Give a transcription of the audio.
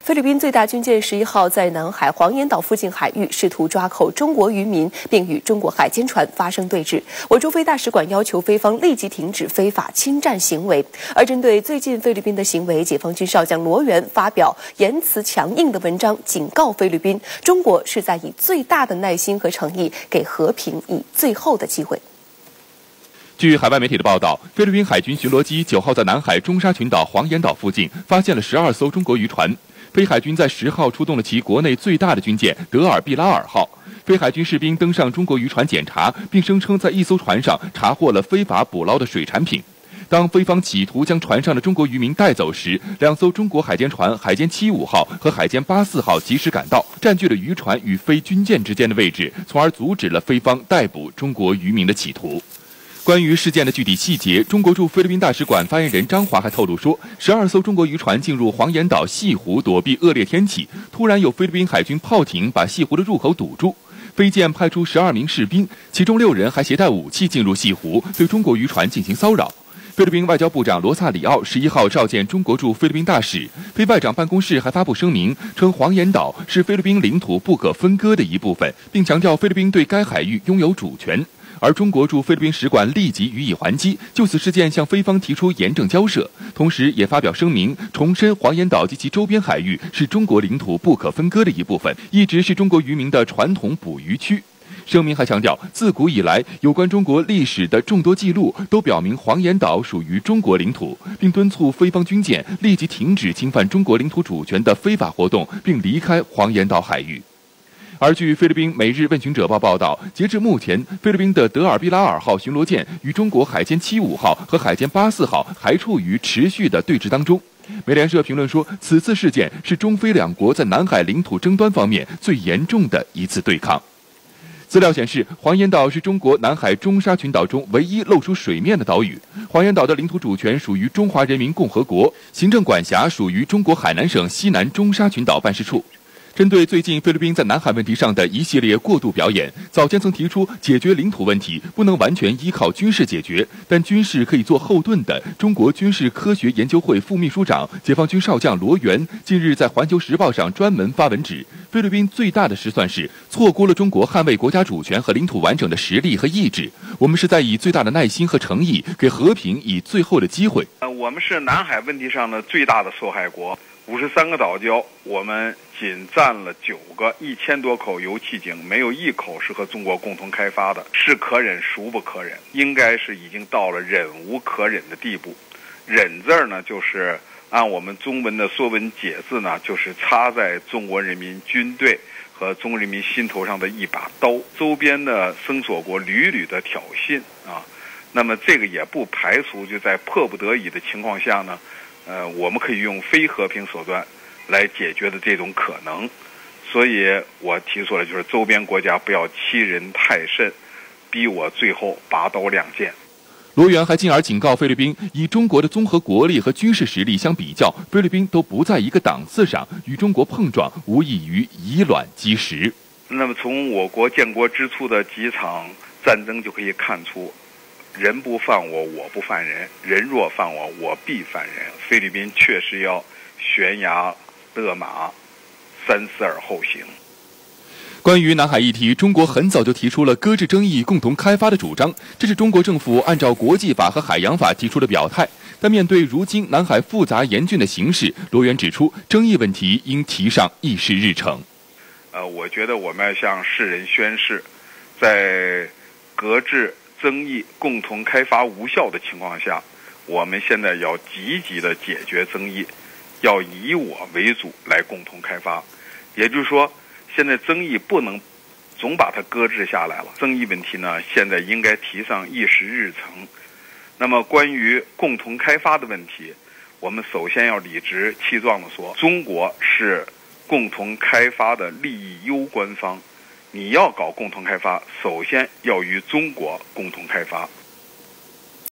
菲律宾最大军舰11号在南海黄岩岛附近海域试图抓扣中国渔民，并与中国海监船发生对峙。我驻菲大使馆要求菲方立即停止非法侵占行为。而针对最近菲律宾的行为，解放军少将罗源发表言辞强硬的文章，警告菲律宾，中国是在以最大的耐心和诚意给和平以最后的机会。 据海外媒体的报道，菲律宾海军巡逻机9号在南海中沙群岛黄岩岛附近发现了12艘中国渔船。菲海军在10号出动了其国内最大的军舰德尔毕拉尔号。菲海军士兵登上中国渔船检查，并声称在一艘船上查获了非法捕捞的水产品。当菲方企图将船上的中国渔民带走时，2艘中国海监船海监75号和海监84号及时赶到，占据了渔船与非军舰之间的位置，从而阻止了菲方逮捕中国渔民的企图。关于事件的具体细节，中国驻菲律宾大使馆发言人张华还透露说，12艘中国渔船进入黄岩岛西湖躲避恶劣天气，突然有菲律宾海军炮艇把西湖的入口堵住，菲舰派出12名士兵，其中6人还携带武器进入西湖，对中国渔船进行骚扰。菲律宾外交部长罗萨里奥11号召见中国驻菲律宾大使，菲外长办公室还发布声明称，黄岩岛是菲律宾领土不可分割的一部分，并强调菲律宾对该海域拥有主权。而中国驻菲律宾使馆立即予以还击，就此事件向菲方提出严正交涉，同时也发表声明，重申黄岩岛及其周边海域是中国领土不可分割的一部分，一直是中国渔民的传统捕鱼区。声明还强调，自古以来有关中国历史的众多记录都表明黄岩岛属于中国领土，并敦促菲方军舰立即停止侵犯中国领土主权的非法活动，并离开黄岩岛海域。而据菲律宾《每日问询者报》报道，截至目前，菲律宾的德尔毕拉尔号巡逻舰与中国海监75号和海监84号还处于持续的对峙当中。美联社评论说，此次事件是中菲两国在南海领土争端方面最严重的一次对抗。资料显示，黄岩岛是中国南海中沙群岛中唯一露出水面的岛屿。黄岩岛的领土主权属于中华人民共和国，行政管辖属于中国海南省西南中沙群岛办事处。针对最近菲律宾在南海问题上的一系列过度表演，早前曾提出解决领土问题不能完全依靠军事解决，但军事可以做后盾的中国军事科学研究会副秘书长、解放军少将罗源近日在《环球时报》上专门发文指，菲律宾最大的失算是错估了中国捍卫国家主权和领土完整的实力和意志。我们是在以最大的耐心和诚意给和平以最后的机会。 我们是南海问题上的最大的受害国，53个岛礁，我们仅占了9个，1000多口油气井，没有一口是和中国共同开发的，是可忍孰不可忍，应该是已经到了忍无可忍的地步。忍字儿呢，就是按我们中文的说文解字呢，就是插在中国人民军队和中国人民心头上的一把刀。周边的声索国屡屡的挑衅啊，那么这个也不排除就在迫不得已的情况下呢，我们可以用非和平手段来解决的这种可能。所以我提出了就是周边国家不要欺人太甚，逼我最后拔刀亮剑。 罗源还进而警告菲律宾，以中国的综合国力和军事实力相比较，菲律宾都不在一个档次上，与中国碰撞无异于以卵击石。 那么从我国建国之初的几场战争就可以看出，人不犯我，我不犯人；人若犯我，我必犯人。菲律宾确实要悬崖勒马，三思而后行。 关于南海议题，中国很早就提出了搁置争议、共同开发的主张，这是中国政府按照国际法和海洋法提出的表态。但面对如今南海复杂严峻的形势，罗源指出，争议问题应提上议事日程。 我觉得我们要向世人宣示，在搁置争议、共同开发无效的情况下，我们现在要积极的解决争议，要以我为主来共同开发。也就是说，现在争议不能总把它搁置下来了，争议问题呢，现在应该提上议事日程。那么关于共同开发的问题，我们首先要理直气壮地说，中国是共同开发的利益攸关方，你要搞共同开发，首先要与中国共同开发。